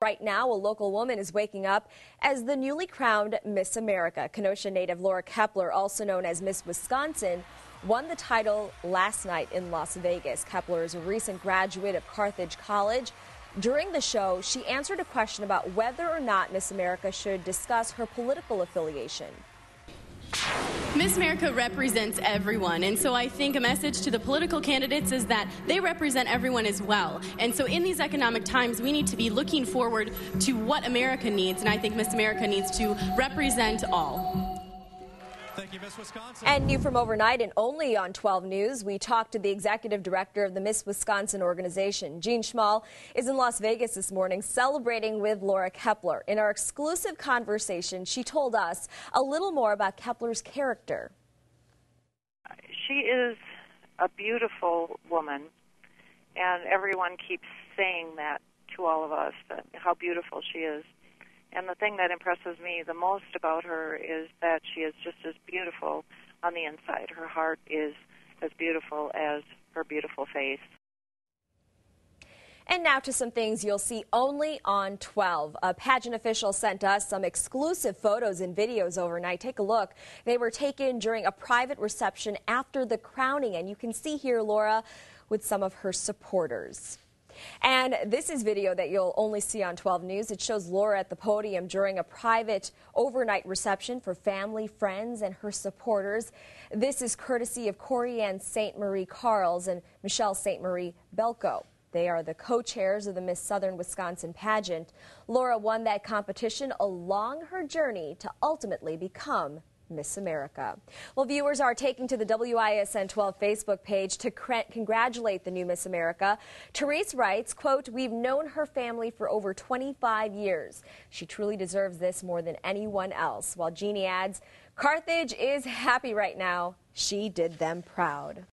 Right now, a local woman is waking up as the newly crowned Miss America. Kenosha native Laura Kaeppeler, also known as Miss Wisconsin, won the title last night in Las Vegas. Kaeppeler is a recent graduate of Carthage College. During the show, she answered a question about whether or not Miss America should discuss her political affiliation. Miss America represents everyone, and so I think a message to the political candidates is that they represent everyone as well. And so in these economic times, we need to be looking forward to what America needs, and I think Miss America needs to represent all. Thank you, Miss Wisconsin. And new from overnight and only on 12 News, we talked to the executive director of the Miss Wisconsin organization. Jean Schmal is in Las Vegas this morning celebrating with Laura Kaeppeler. In our exclusive conversation, she told us a little more about Kaeppeler's character. She is a beautiful woman, and everyone keeps saying that to all of us, how beautiful she is. And the thing that impresses me the most about her is that she is just as beautiful on the inside. Her heart is as beautiful as her beautiful face. And now to some things you'll see only on 12. A pageant official sent us some exclusive photos and videos overnight. Take a look. They were taken during a private reception after the crowning. And you can see here Laura with some of her supporters. And this is video that you'll only see on 12 News. It shows Laura at the podium during a private overnight reception for family, friends, and her supporters. This is courtesy of Corianne St. Marie Carls and Michelle St. Marie Belko. They are the co-chairs of the Miss Southern Wisconsin pageant. Laura won that competition along her journey to ultimately become Miss America. Well, viewers are taking to the WISN 12 Facebook page to congratulate the new Miss America. Therese writes, quote, "We've known her family for over 25 years. She truly deserves this more than anyone else." While Jeannie adds, "Carthage is happy right now. She did them proud."